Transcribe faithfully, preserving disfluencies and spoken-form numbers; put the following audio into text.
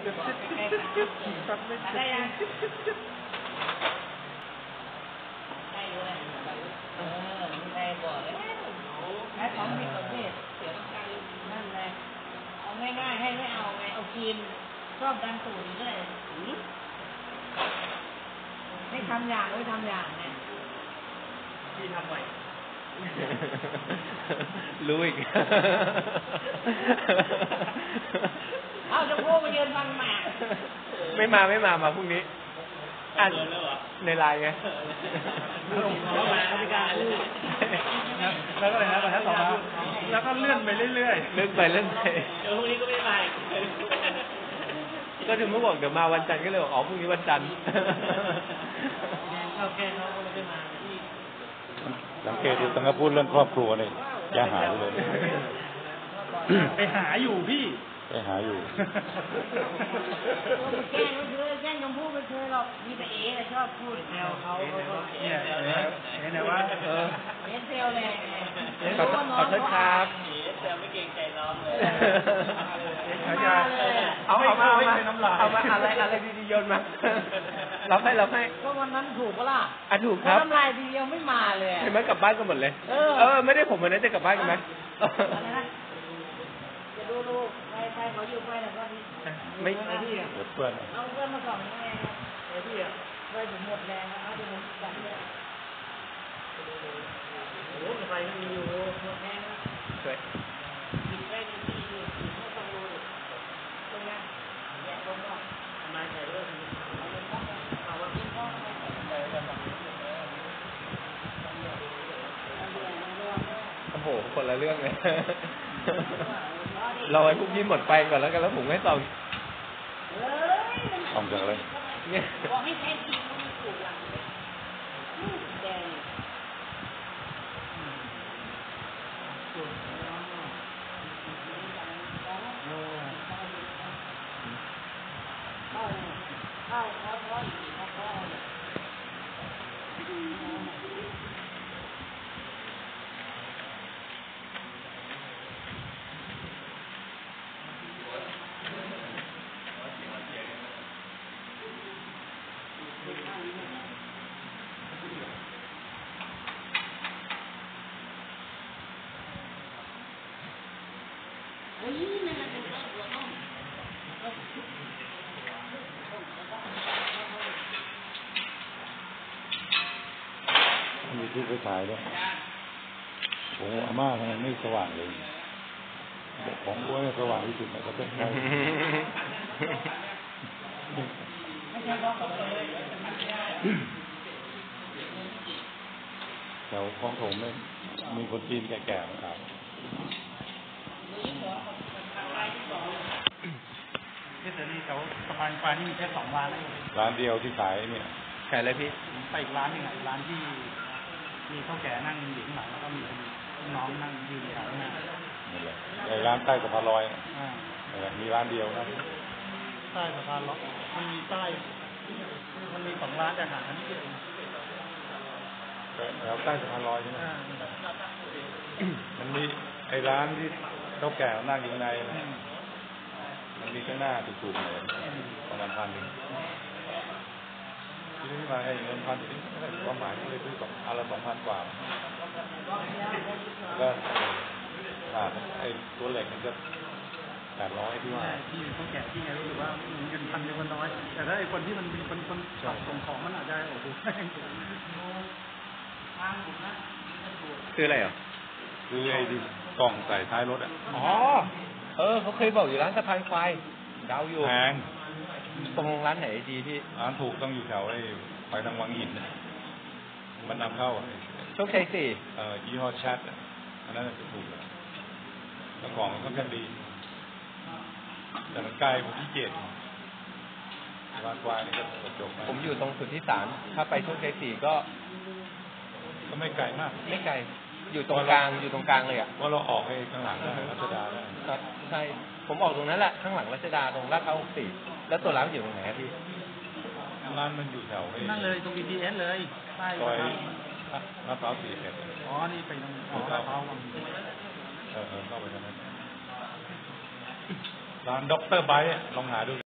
อะไรยังได้เลยเออมีอะไรบอกเลยแค่ของผิดประเภทเสียต้องการนั่นเลยเอาง่ายๆให้ไม่เอาไงเอากินชอบดันตูดนี่เลยไม่ทำอย่างไม่ทำอย่างเนี่ยพี่ทำไมรู้อีกเอาจะพูดมาเยือนฟังหมากไม่มาไม่มามาพรุ่งนี้อ่านในไลน์ไงแล้วก็อะไรนะบรรทัดต่อมาแล้วก็เลื่อนไปเรื่อยๆเลื่อนไปเลื่อนไปเดี๋ยวพรุ่งนี้ก็ไม่มาก็ถึงเมื่อบอกเดี๋ยวมาวันจันทร์ก็เลยบอกอ๋อพรุ่งนี้วันจันทร์โอเคเขาก็ไม่มาสังเกตดูตั้งแต่พูดเรื่องครอบครัวเนี่ยอย่าหายเลยไปหาอยู่พี่ไปหาอยู่แกล้งไม่เคยแกล้งคำพูดไม่เคยหรอกมีแต่เอ๋ชอบพูดแซวเขาเนี่ยเอ๋เนี่ยว่าเออเอ๋เซลเลยขอขอโทษครับเอ๋เซลไม่เกรงใจน้องเลยเอาเอามาเอามาเอามาอะไรอะไรดีๆโยนมารับให้รับให้ก็วันนั้นถูกปะล่ะอ่ะถูกครับน้ำลายทีเดียวไม่มาเลยเห็นไหมกลับบ้านกันหมดเลยเออเออไม่ได้ผมวันนั้นจะกลับบ้านกันไหมจะดูดูใครใครเขาอยู่ไปแต่ว่าไม่เพื่อนเอาเพื่อนมาสองยังไงเดี๋ยวพี่อ่ะไปถึงหมดแรงแล้วเอาถึงจับเลยโอ้ไฟไม่มีอยู่หมดแรงแล้วสวยปิดไฟดีดีอยู่ไม่ต้องดูตรงนั้นแยกตรงนั้นทำไมใส่เรื่องนี้เอาเรื่องต้องเอาวันนี้ต้องใส่เรื่องแบบนี้โอ้โหคนละเรื่องเลยเราไอ้พวกนี้หมดไปก่อนแล้วกันแล้วผมให้ตองทำจากอะไรเนี่ยบอกให้แท้จริงมันถูกหลังเลยแดงเข้าเข้าเข้าเข้าเข้ามีที่ไปถ่ายด้วยโอ้อาม่าทำไมไม่สว่างเลยของบ้วยสว่างที่สุดในประเทศไทยแถวคลองถมเนี่ยมีคนจีนแก่ๆนะครับที่เสรีแถวสะพานควายนี่มีแค่สองร้านร้านเดียวที่ขายเนี่ยขายอะไรพี่ไปอีกร้านนึงร้านที่มีข้าวแก่นั่งอยู่ข้างหลังแล้วก็มีน้องนั่งยืนอยู่ข้างหน้านี่แหละไอ้ร้านใต้สะพานลอยมีร้านเดียวนะใต้สะพานลอยมันมีใต้มันมีสองร้านแต่หาอันนี้เองแล้วใต้สะพานลอยใช่ไหมมันมีไอ้ร้านที่ข้าวแก่นั่งอยู่ข้างในมันมีข้างหน้าถูกๆเลยประมาณพันหนึ่งที่นี่มาให้เงินพันถึงความหมายเลยคือสองอันละสองพันกว่าก็ขาดไอ้ตัวเหล็กมันจะแปดร้อยที่ว่าที่เขาแก่ที่ไงรู้สึกว่าเงินพันเงินน้อยแต่ถ้าไอ้คนที่มันเป็นคนคนส่งของมันอาจจะโอ้โหคืออะไรอ่ะคือไอ้กล่องใส่ท้ายรถอ่ะอ๋อเออเขาเคยบอกอยู่ร้านสะพานควายดาวอยู่แพงตรงร้านไหนดีพี่ร้านถูกต้องอยู่แถวไอ้ไปทางวังหินมันนำเข้าโชคชัยสี่เอ่อยี่ห้อชัดอันนั้นจะถูกแล้วของก็ค่อนดีแต่มันไกลผมที่เจ็ดร้านควายนี่ก็จบผมอยู่ตรงสุดที่สามถ้าไปโชคชัยสี่ก็ก็ไม่ไกลมากไม่ไกลอยู่ตรงกลางอยู่ตรงกลางเลยอ่ะว่าเราออกให้ข้างหลังได้รัชดาได้ครับใช่ผมออกตรงนั้นแหละข้างหลังรัชดาตรงลาดพร้าวหกสี่แล้วตัวร้านอยู่ตรงไหนพี่ร้านมันอยู่แถวนั่นเลยตรง บี ที เอส เลยใต้ซอยลาดพร้าวสี่สิบเอ็ดอ๋อนี่ไปตรงลาดพร้าวเออเข้าไปตรงนั้นร้านด็อกเตอร์ไบท์ลองหาดู